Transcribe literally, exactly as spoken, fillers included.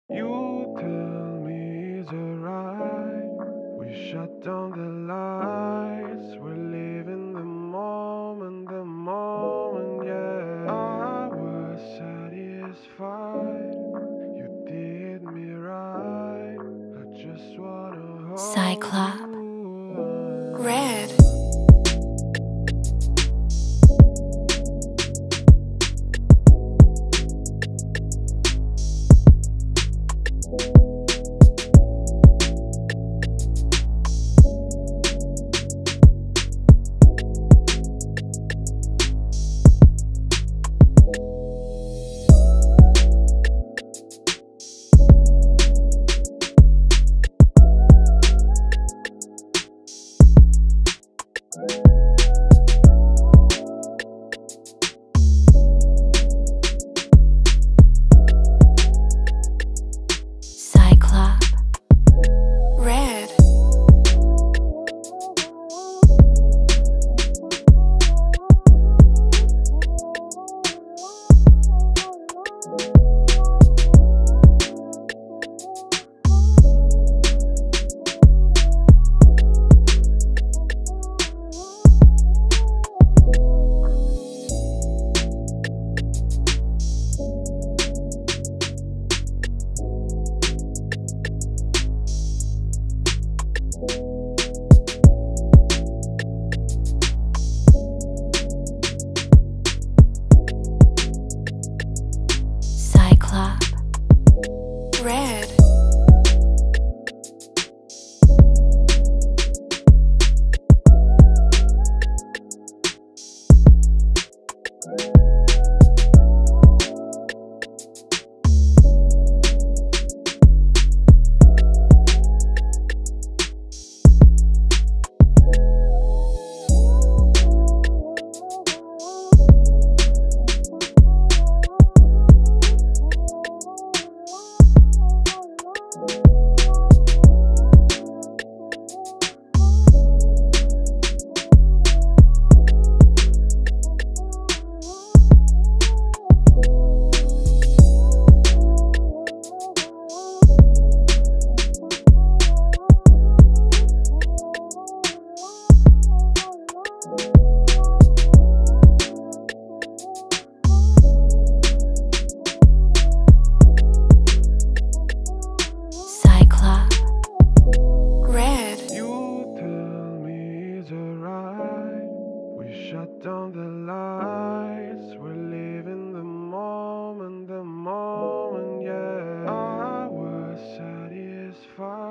You tell me it's alright. We shut down the lights. We're living the moment, the moment, yeah. I was satisfied. You did me right. I just wanna hold Cyclope. you. Red. Cyclope. Red. Cyclope. Red. Cyclope. Red. You tell me it's alright. We shut down the lights. We're living the moment, the moment, yeah. I was satisfied.